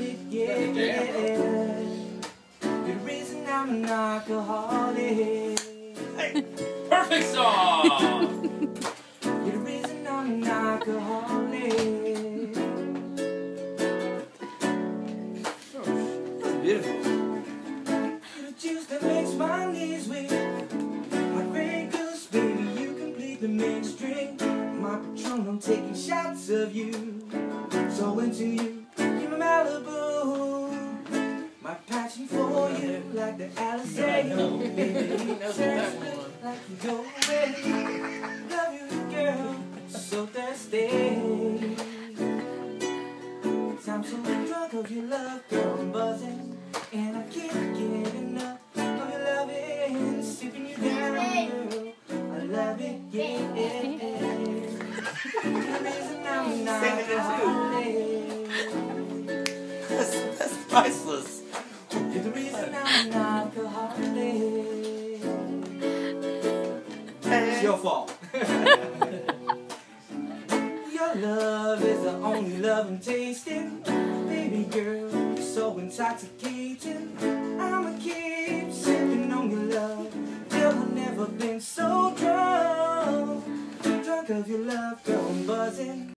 it, yeah. You're the reason I'm an alcoholic. Hey, perfect song! You're the reason I'm an alcoholic. That's beautiful. You're the juice that makes my knees weak. My Grey Goose, baby, you complete the mixed drink. My Patron, I'm taking shots of you. So into you, you're my Malibu. My passion for you, like the Alizé. Baby, turns like you go away. Love you, girl, so thirsty. I'm so drunk of your love, girl, I'm buzzing. And I can't get enough of your loving. Sipping you down, girl, I love it, yeah. You're the reason I'm not alcoholic. That's priceless. You're the reason I'm an alcoholic. It's your fault. Your love is the only love I'm tasting. Baby girl, you're so intoxicating. I'ma keep sipping on your love till I've never been so drunk. Drunk of your love, girl, I'm buzzing.